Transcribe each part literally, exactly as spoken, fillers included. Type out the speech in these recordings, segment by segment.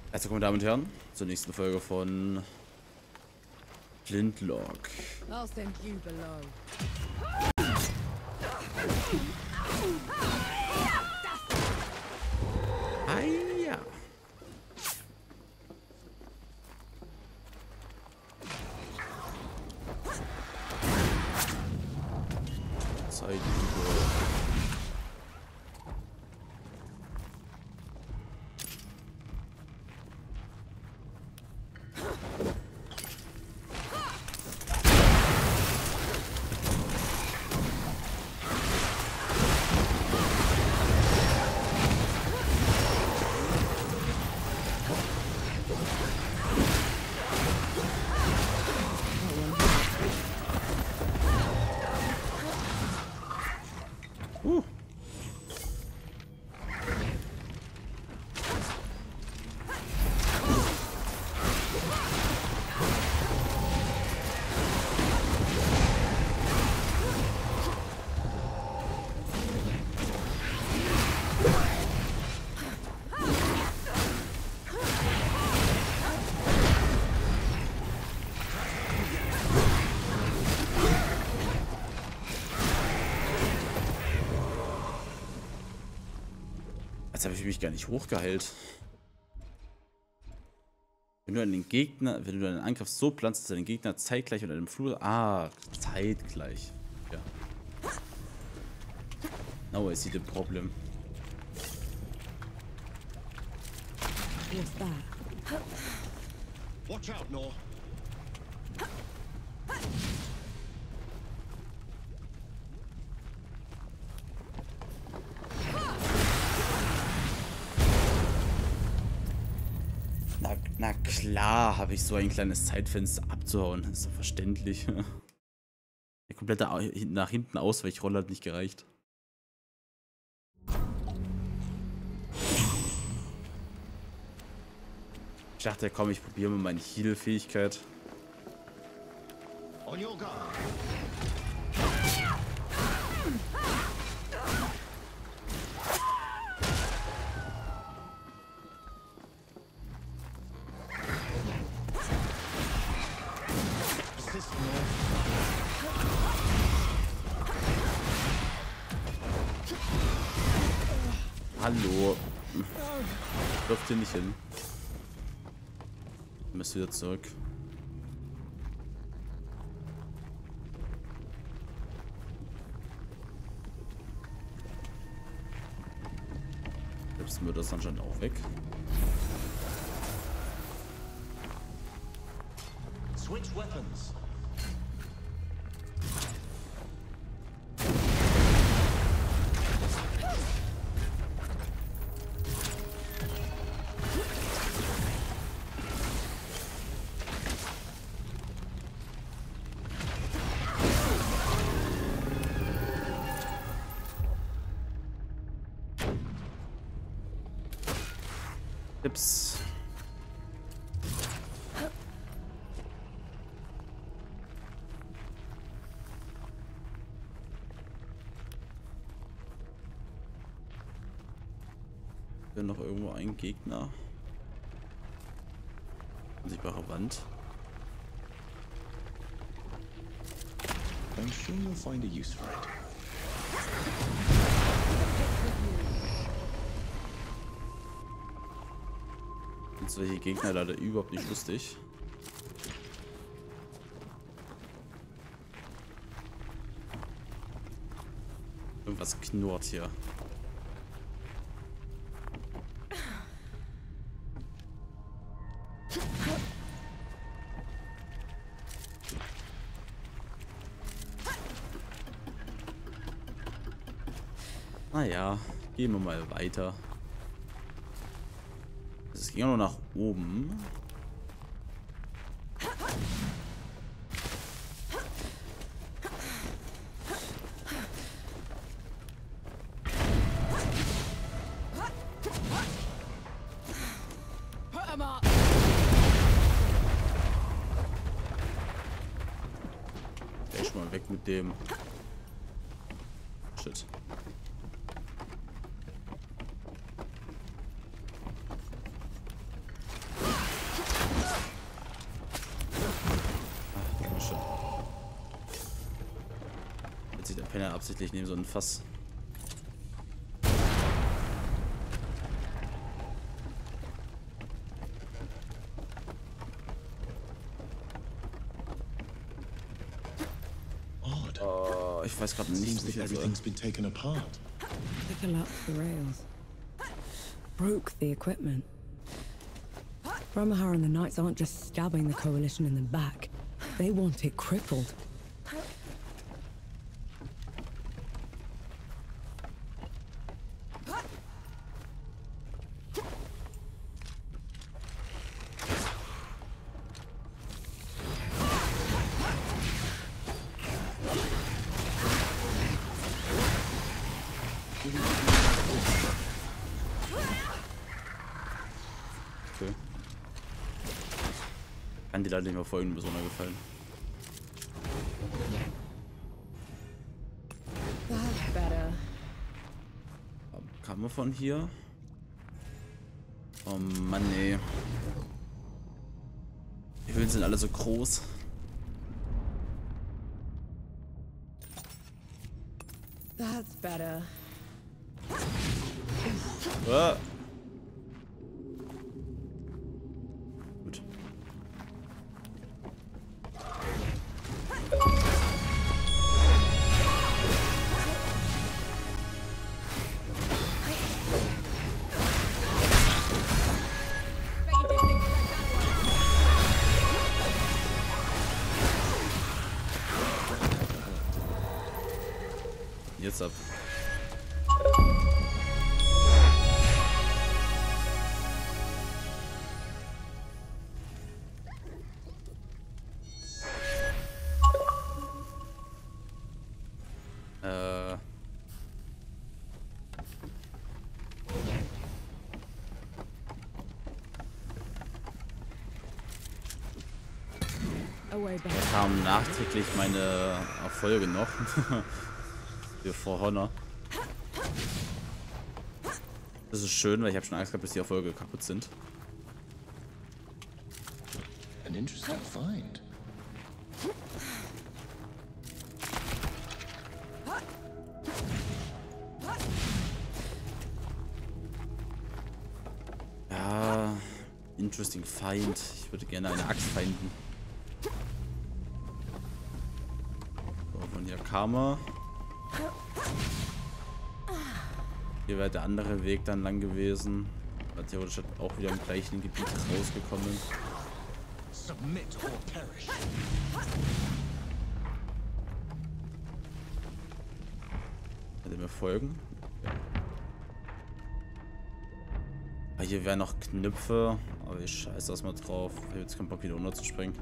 Herzlich willkommen, Damen und Herren, zur nächsten Folge von Flintlock. I'll send you below. Hiya. Zeit über. Uh. Jetzt habe ich mich gar nicht hochgeheilt. Wenn du einen Gegner, wenn du einen Angriff so planst, dass du den Gegner zeitgleich unter einem Flur. Ah, zeitgleich. Ja. Now I see the problem. What's that? Watch out, Nor. Na, na klar, habe ich so ein kleines Zeitfenster abzuhauen. Das ist doch verständlich. Der komplette Au- nach hinten Ausweichrolle hat nicht gereicht. Ich dachte, komm, ich probiere mal meine Heal-Fähigkeit. On your guard. Assist, Nor. Hallo. Läuft hier nicht hin. Ich muss wieder zurück. Jetzt wird das anscheinend auch weg. Switch weapons. Tipps. Hier noch irgendwo ein Gegner. Unsichtbare Wand. I'm sure you'll find a use for it. Und solche Gegner leider überhaupt nicht lustig. Irgendwas knurrt hier. Naja, gehen wir mal weiter. Es ging nur nach oben. Put 'em up. Gleich mal weg mit dem. Shit. kann ja absichtlich nehmen, so ein Fass. Odd. Oh, ich weiß gerade nicht, Seems wie that ich also. everything's been taken apart. They collapsed the rails. Broke the equipment. Bromahar and the Knights aren't just stabbing the Coalition in the back. They want it crippled. Okay. Kann dir leider nicht mehr folgen, besonders gefallen. That's better. Kam man von hier? Oh Mann, ey. Die Höhlen sind alle so groß. That's better. Ah. Gut. Jetzt ab. Äh. Away back. Kamen nachträglich meine Erfolge noch. Für For Honor. Das ist schön, weil ich habe schon Angst gehabt, dass die Erfolge kaputt sind. An interesting find. Ja, interesting find. Ich würde gerne eine Axt finden. So, von hier kam er. Hier wäre der andere Weg dann lang gewesen. War theoretisch auch wieder im gleichen Gebiet rausgekommen. Submit or perish. Hätte mir folgen. Ja. Ah, hier wären noch Knöpfe, aber ich scheiße erstmal drauf. Ich habe jetzt keinen Bock wieder runter zu springen.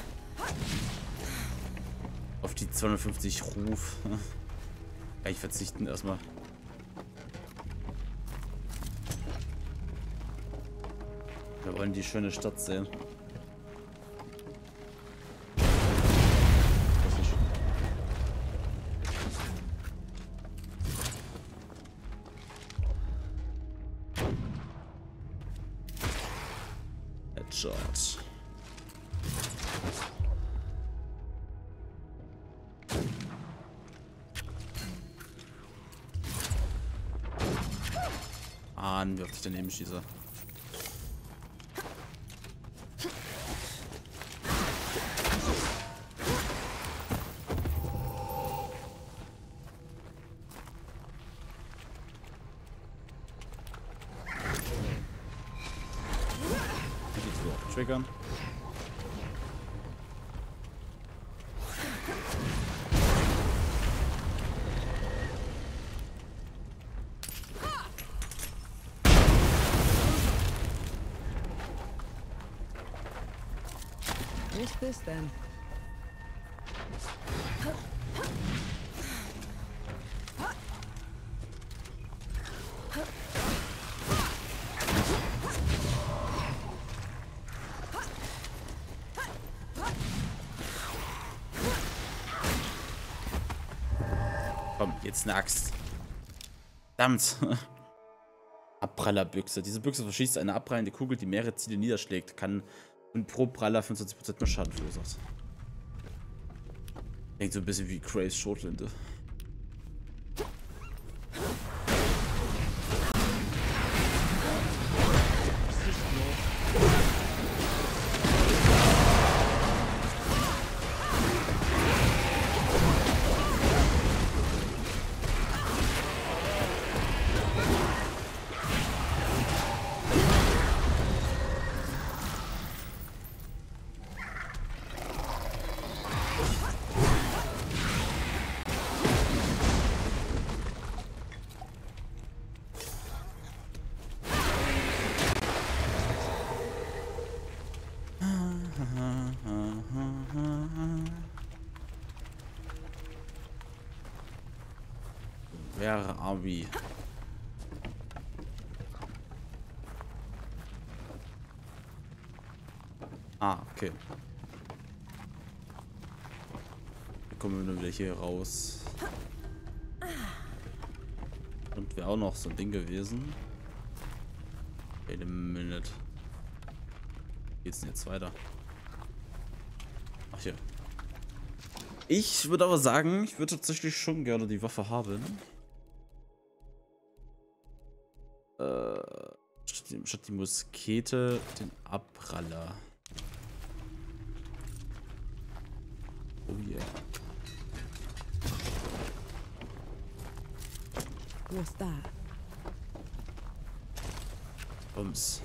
Auf die zweihundertfünfzig Ruf. Kann ich verzichten erstmal. Wir wollen die schöne Stadt sehen. Headshot. Mann, wie oft ich daneben schieße. Triggern. What's this then? Komm, jetzt eine Axt. Verdammt. Abprallerbüchse. Diese Büchse verschießt eine abprallende Kugel, die mehrere Ziele niederschlägt. Kann und pro Praller fünfundzwanzig Prozent mehr Schaden verursacht. Klingt so ein bisschen wie Grace Schrotflinte. Air Army. Ah, okay. Dann kommen wir wieder hier raus. Und wäre auch noch so ein Ding gewesen. Wait a minute. Wie geht's denn jetzt weiter? Ach hier. Ich würde aber sagen, ich würde tatsächlich schon gerne die Waffe haben. Äh, statt die, statt die Muskete, den Abpraller. Oh yeah. What's that? Bums.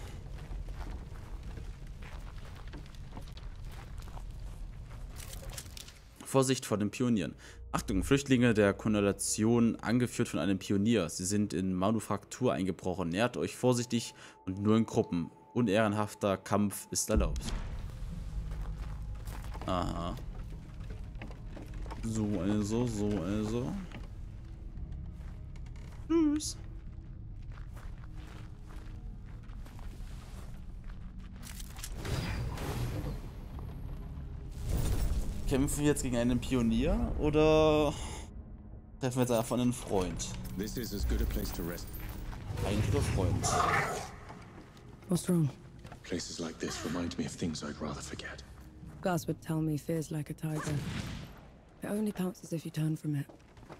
Vorsicht vor den Pionieren. Achtung, Flüchtlinge der Konstellation, angeführt von einem Pionier. Sie sind in Manufaktur eingebrochen. Nähert euch vorsichtig und nur in Gruppen. Unehrenhafter Kampf ist erlaubt. Aha. So also, so also. Tschüss. Kämpfen wir jetzt gegen einen Pionier oder treffen wir jetzt einfach einen Freund? This is as good a place to rest. Ein guter Freund. What's wrong? Places like this remind me of things I'd rather forget. Gus would tell me fear's like a tiger. It only pounces if you turn from it.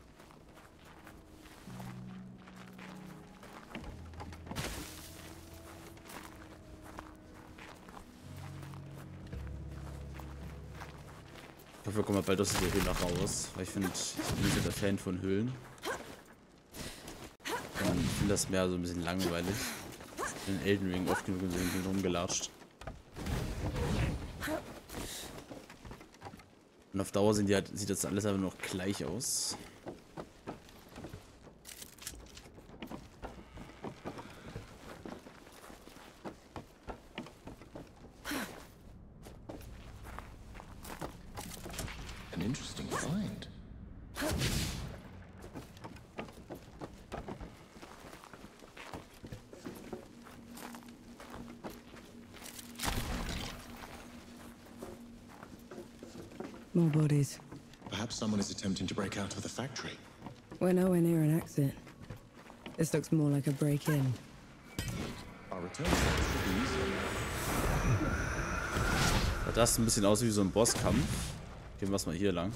Ich hoffe, wir kommen bald aus dieser Höhle raus, weil ich finde, ich bin nicht so der Fan von Höhlen. Und ich finde das mehr so ein bisschen langweilig. Ich bin in Elden Ring oft genug rumgelatscht. Und auf Dauer sind die halt, sieht das alles aber noch gleich aus. An interesting find. More bodies. Perhaps someone is attempting to break out of the factory. We're nowhere near an exit. This looks more like a break-in. Our return should be easy. Das sieht ein bisschen aus wie so ein Bosskampf. Gehen wir mal hier lang.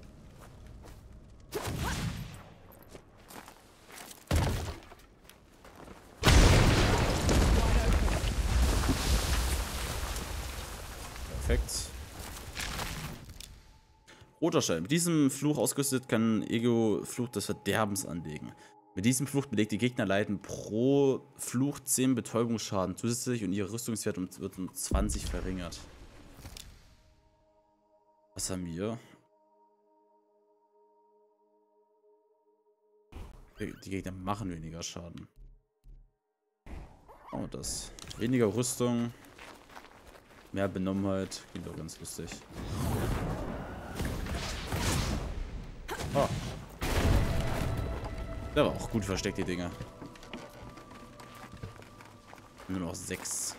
Perfekt. Roter Schein. Mit diesem Fluch ausgerüstet kann Ego Fluch des Verderbens anlegen. Mit diesem Fluch belegte Gegner leiden pro Fluch zehn Betäubungsschaden zusätzlich und ihr Rüstungswert wird um zwanzig verringert. Was haben wir? Die Gegner machen weniger Schaden. Oh, das. Weniger Rüstung. Mehr Benommenheit. Klingt doch ganz lustig. Oh. Der war auch gut versteckt, die Dinger. Nur noch sechs.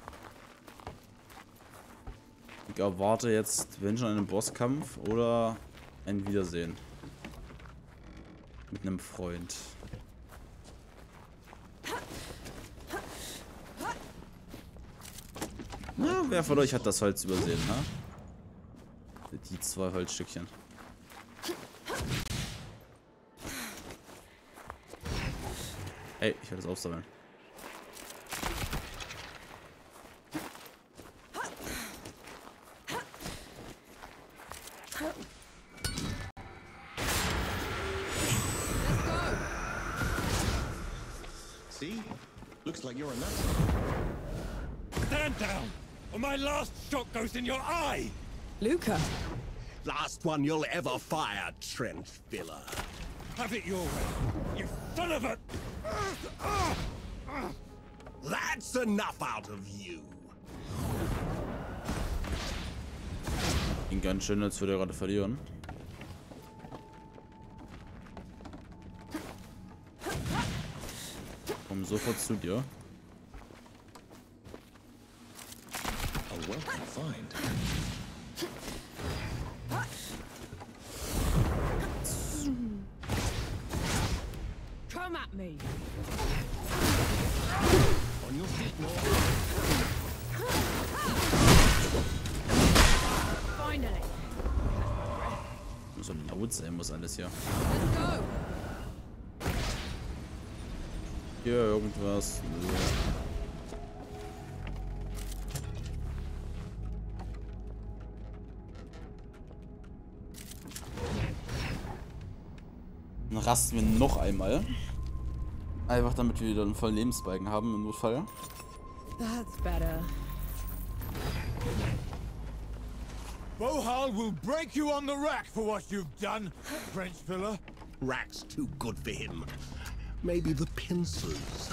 Ich erwarte jetzt, wenn schon, einen Bosskampf oder ein Wiedersehen. Mit einem Freund. Na, wer von euch hat das Holz übersehen, ne? Die zwei Holzstückchen. Ey, ich werde das aufsammeln. See? Looks like you're a nut. Stand down, or my last shot goes in your eye! Luca! Last one you'll ever fire, trench filler. Have it your way, you son of a... That's enough out of you. Ging ganz schön, als würde er gerade verlieren. Komm sofort zu dir. A welcome find. Come at me. On your feet, Nor. Finally. So laut sein muss alles hier. Let's go. Hier irgendwas. Nö. Dann rasten wir noch einmal. Einfach damit wir wieder einen vollen Lebensbalken haben im Notfall. That's better. Bohal will break you on the rack for what you've done, French filler. Rack's too good for him. Maybe the pincers.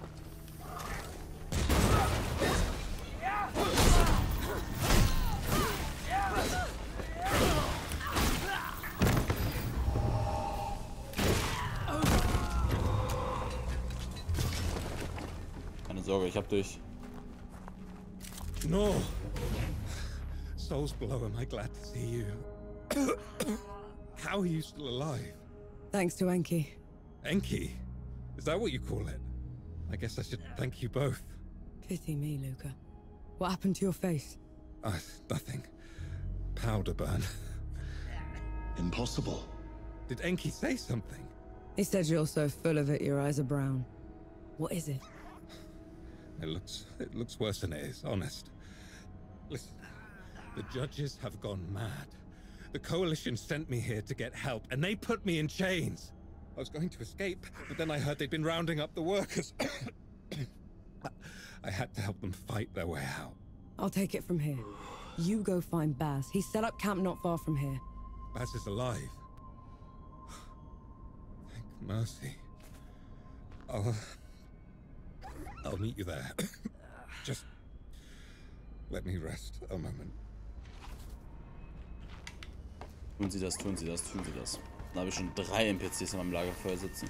Keine Sorge, ich hab dich. No. Soul's below, am I glad to see you? How are you still alive? Thanks to Enki. Enki? Is that what you call it? I guess I should thank you both. Pity me, Luca. What happened to your face? Uh, nothing. Powder burn. Impossible. Did Enki say something? He said you're so full of it, your eyes are brown. What is it? It looks it looks worse than it is, honest. Listen, the judges have gone mad. The Coalition sent me here to get help, and they put me in chains. I was going to escape, but then I heard they'd been rounding up the workers. I had to help them fight their way out. I'll take it from here. You go find Baz. He set up camp not far from here. Baz is alive. Thank mercy. I'll... I'll meet you there. Just... let me rest a moment. Tun Sie das, tun Sie das, tun Sie das. Dann habe ich schon drei N P Cs in meinem Lagerfeuer sitzen.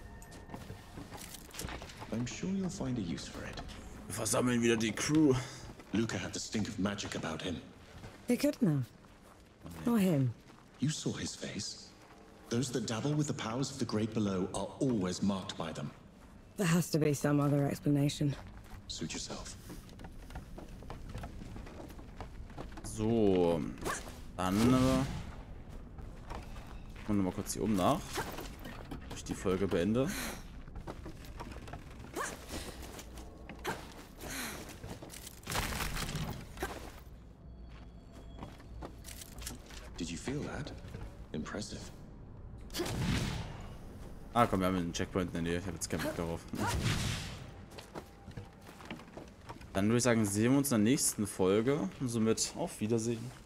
I'm sure you'll find a use for it. Wir versammeln wieder die Crew. Luca had the stink of magic about him. He couldn't have. Not him. You saw his face. Those that dabble with the powers of the great below are always marked by them. There has to be some other explanation. Suit yourself. So, dann äh, und mal kurz hier oben nach, ob ich die Folge beende. Did you feel that? Impressive. Ah komm, wir haben einen Checkpoint in der Nähe, ich habe jetzt keinen Bock darauf. Dann würde ich sagen, sehen wir uns in der nächsten Folge und somit auf Wiedersehen.